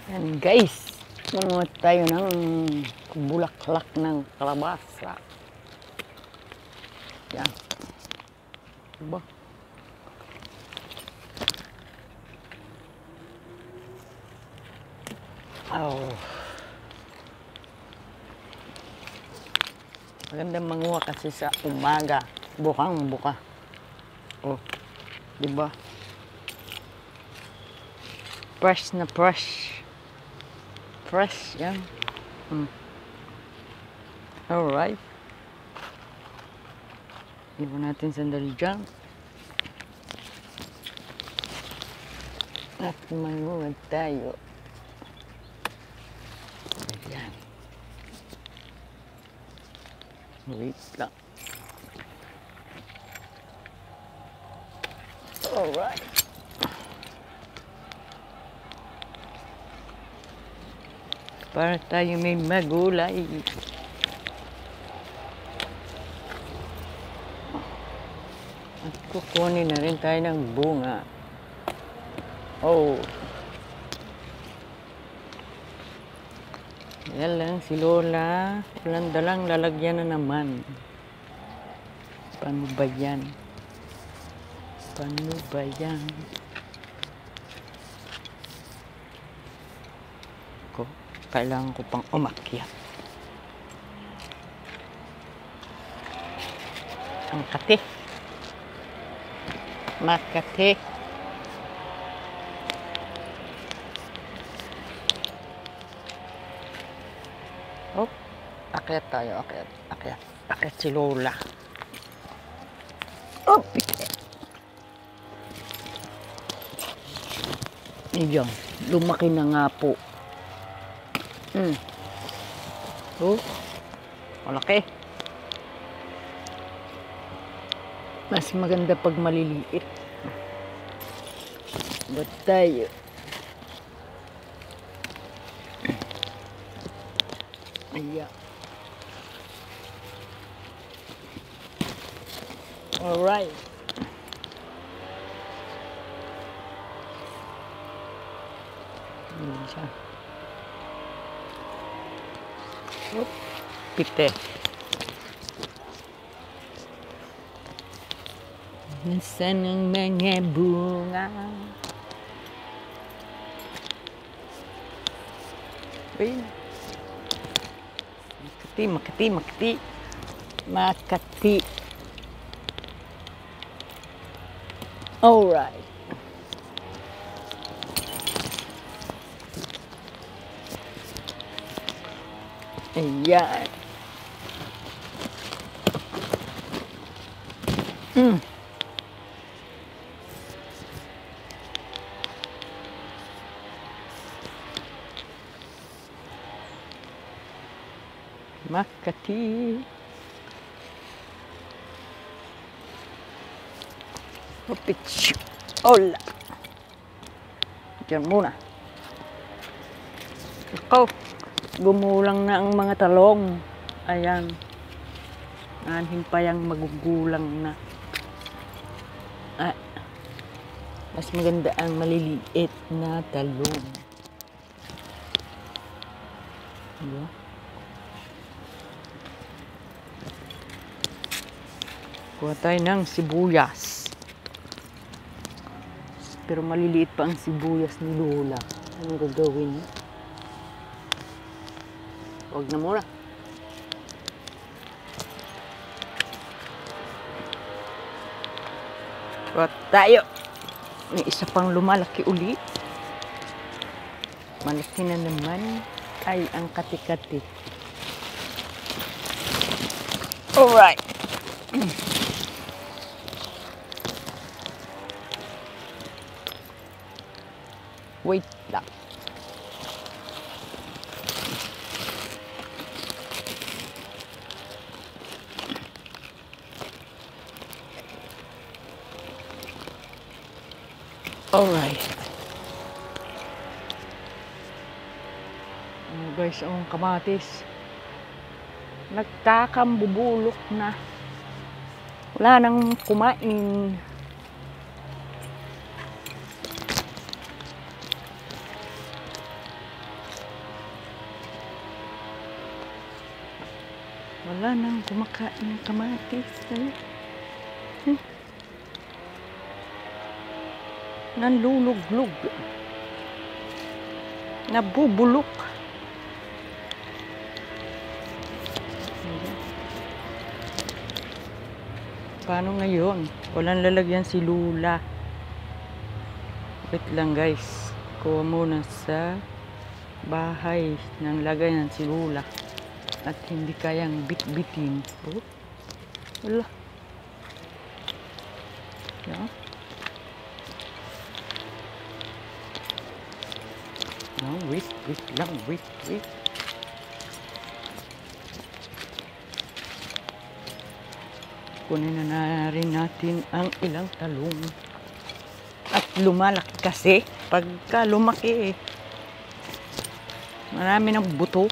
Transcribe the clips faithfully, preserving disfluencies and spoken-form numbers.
Yan guys, manguha tayo ng bulaklak ng kalabasa. Yan. Diba? Oh. Maganda manguha kasi sa umaga. Bukang buka. Oh. Diba? Fresh na fresh. Fresh yan. Hmm. Alright. Iwan natin sandali dyan. At manguha tayo. Ayan. Wait lang. Alright. Para tayo may magulay. At kukunin na rin tayo ng bunga. Oh. Yan lang si Lola. Walang dalang lalagyan na naman. Paano ba yan? Paano ba yan? Ko, kailangan ko pang umakyat. Ang kate. Makate. Oh, akyat tayo, akyat, akyat, akyat si Lola. Oh, Iyan, lumaki na nga po. Hmm. Oh, malaki. Mas maganda pag maliliit. Ba't tayo? Ayan. Alright. Ayan siya. Oh, pite. Nasaan ang mga bunga? Uy. Makati, makati, makati. Makati. Alright. Ayan. Hmm. Makati. Opich. Hola. Diyan muna. Ikaw. Gumulang na ang mga talong. Ayan. Anhin pa yung magugulang na. Ah. Mas maganda ang maliliit na talong. Ayan. Kuha tayo ng sibuyas. Pero maliliit pa ang sibuyas ni Lola. Anong gagawin niya? Huwag na muna. Kuha tayo. May isa pang lumalaki ulit. Malaki na naman ay ang kati-kati. Alright. Wait lang. Alright. Oh, guys, ang kamatis. Nagkakambubulok na. Wala nang kumain. Wala nang kumakain ng kamatis. Eh. Hmm. Nanluluglog. Nabubulok. Ayan. Paano ngayon? Walang lalagyan si Lula. Wait lang guys. Kuha muna sa bahay ng lagayan si Lula. At hindi kayang bit-bitin. Oh. Wala. Yeah. No, wait, wait lang, wait, wait. Kunin na rin natin ang ilang talong. At lumalaki kasi pagka lumaki eh. Marami ng buto.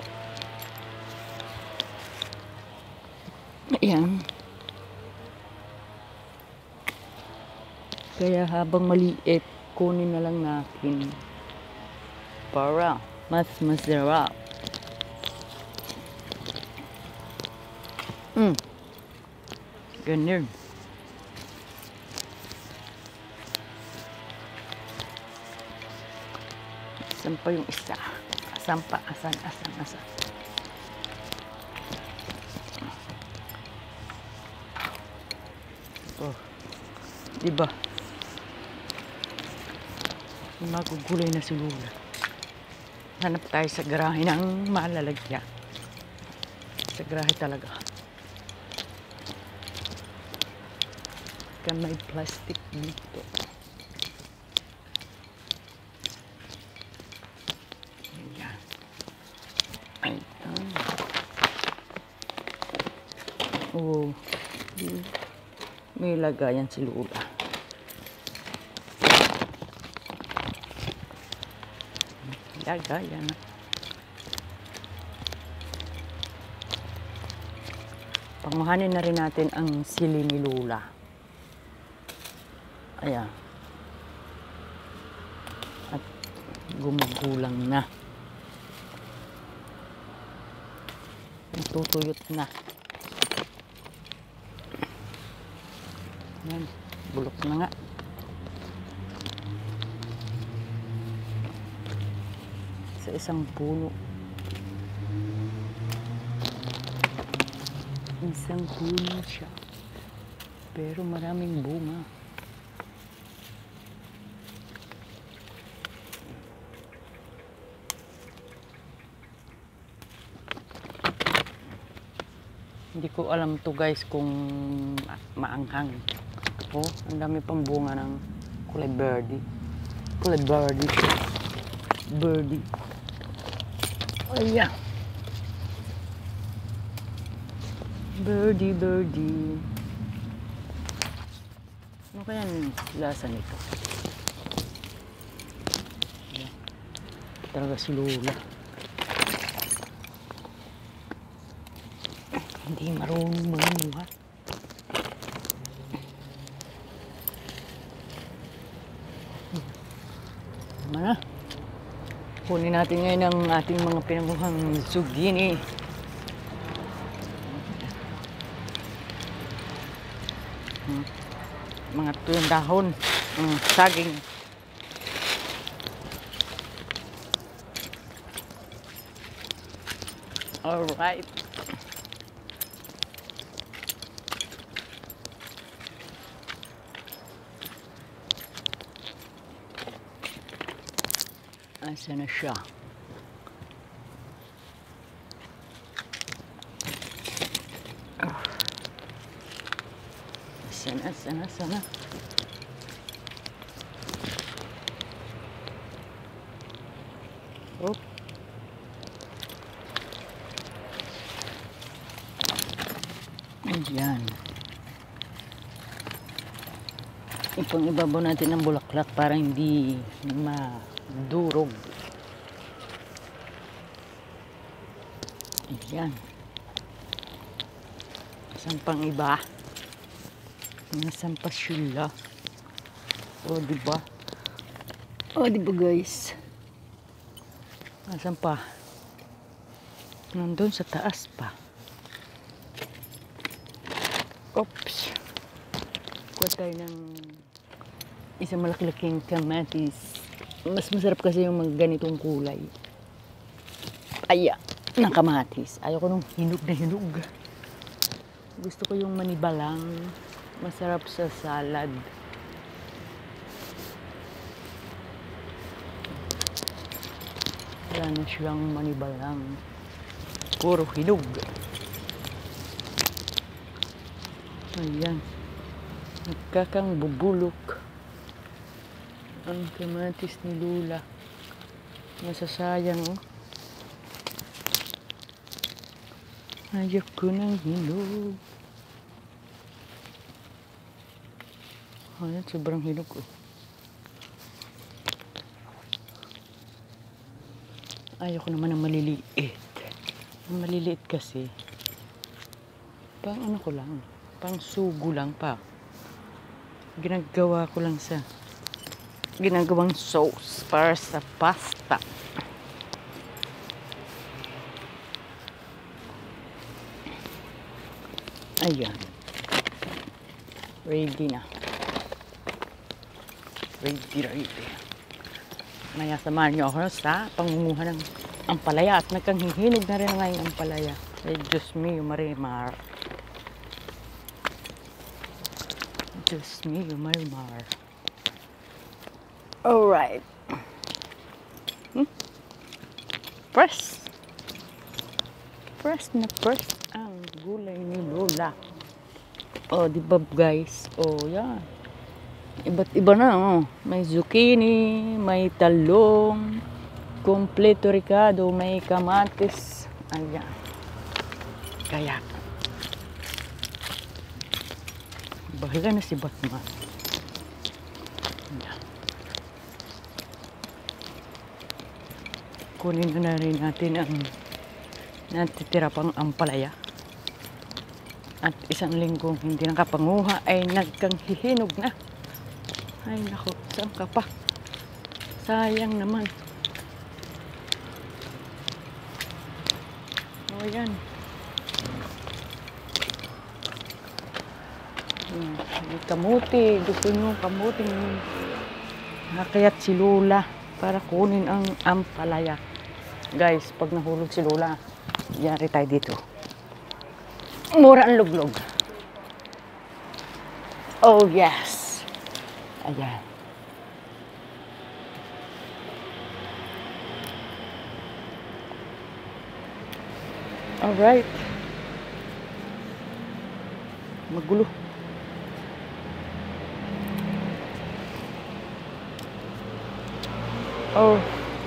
Ayan. Kaya habang maliit, kunin na lang natin para mas masarap. Mm. Ganyan. Asan pa yung isa? Asan pa? Asan? Asan? Asan? Oh. Diba? Magugulay na si Lula. Hanap tayo sa garahe ng malalagyan. Sa garahe talaga. Kan may plastic dito. Ayan. Ayan. Oh. May lagayan si Lula. Lagayan. Panguhanin na rin natin ang sili ni Lula. Ayan. At gumugulang na. Natutuyot na. Ayan. Bulok na nga. Sa isang puno. Isang puno siya. Pero maraming bunga. Hindi ko alam to guys kung maanghang. Oh, ang dami pang bunga ng kulay birdie. Kulay birdie. Birdie. Ayan. Birdie, birdie. Ano kaya yung lasa nito? Ayan. Talaga si Lula. Hindi marunong manguha. Mana? Kunin natin ngayon ang ating mga pinanguhang zucchini. Hmm. Mga tuyong dahon. Hmm. Saging. Alright. Asa na siya? Oh. Asa na, asa na, asa na. Oh. Ayan. Ipang ibabaw natin ang bulaklak para hindi madurog. Ayan. Isang pang iba. Nasaan pa sila? O, diba? O, diba guys? Nasaan pa? Nandun sa taas pa. Oops. Kuha tayo ng isang malaki-laking kamatis. Mas masarap kasi yung mga ganitong kulay. Aya, ng kamatis. Ayoko nung hinog na hinog. Gusto ko yung manibalang. Masarap sa salad. Wala na siyang manibalang. Puro hinog. Ayan. Nagkakang bubulok ang kamatis ni Lula. Masasayang, oh. Ayaw ko ng hinog. Ayan, sobrang hinog, oh. Ayaw ko naman ng maliliit. Ang maliliit kasi, pang ano ko lang, pang sugo lang pa. Ginagawa ko lang sa ginagawang sauce para sa pasta. Ayan. Ready na. Ready, ready. Maya samahan niyo ako sa pangunguha ng ampalaya at nagkanghihinog na rin ngayon ang ampalaya. Ay, Diyos mio, Marimar. Diyos mio, Marimar. Alright. Hmm? Press. Press na press ang gulay ni Lola. Oh, di ba guys? Oh, yan. Iba't iba na, oh. May zucchini, may talong, kompleto ricado, may kamatis. Ayan. Kaya, bahala na si Batman. Ayan. Kunin na rin natin ang natitira pang ampalaya. At isang linggong hindi nakapanguha ay nagkanghihinog na. Ay nako, saan ka pa? Sayang naman. O yan. Hmm, may kamuti. Gusto nyo kamuting nakayat si Lola para kunin ang ampalaya. Guys, pag nahulog si Lola, yari tayo dito. Mura ang luglog. Oh yes. Ayan. Alright. Magulo. Oh.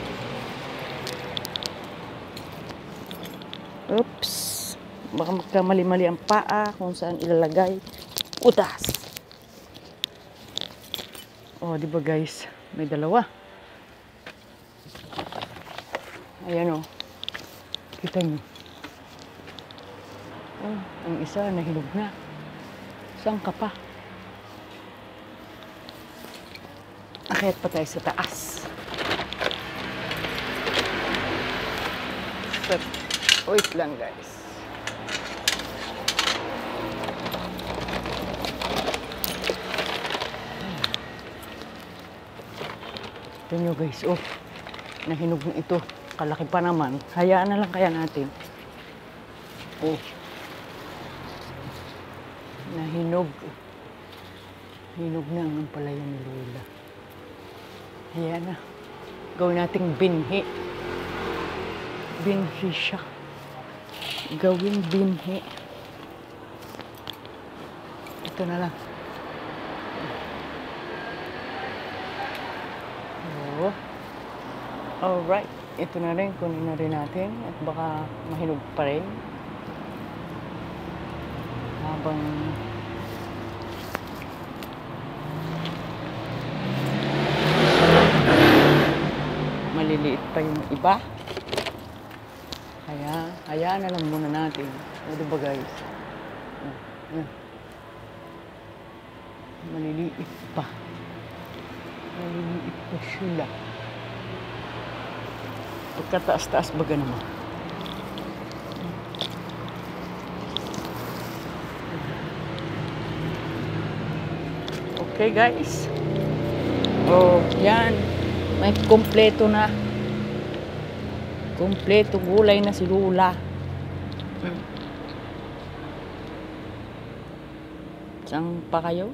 Oops. Baka magkamali-mali ang paa kung saan ilalagay. Utas. Oh, di ba guys? May dalawa. Ayan oh. Kita nyo. Oh, ang isa nahinog na. Saan ka pa? Akyat pa tayo sa taas. So, wait lang guys. Ito nyo guys, oh, nahinog na ito. Kalaki pa naman. Hayaan na lang kaya natin. Oh. Nahinog. Hinog na ang ampalaya ni Lola. Hayaan na. Gawin nating binhi. Binhi siya. Gawin binhi. Ito na lang. Oh. Alright. Ito na rin. Kunin na rin natin. At baka mahinog pa rin. Habang maliliit pa yung iba. Kaya, hayaan na lang muna natin. O, diba guys? Oh, yan. Maliliit pa. Maliliit pa sila. Pagkataas-taas baga naman. Okay guys. Oh, yan. May kumpleto na. Kumpleto gulay na si Lula. Hmm. Saan pa kayo?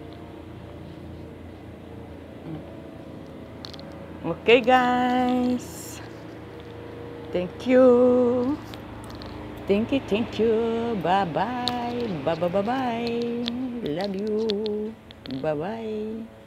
Hmm. Okay guys. Thank you. Thank you, thank you. Bye-bye. Bye-bye, bye-bye. Love you. Bye-bye.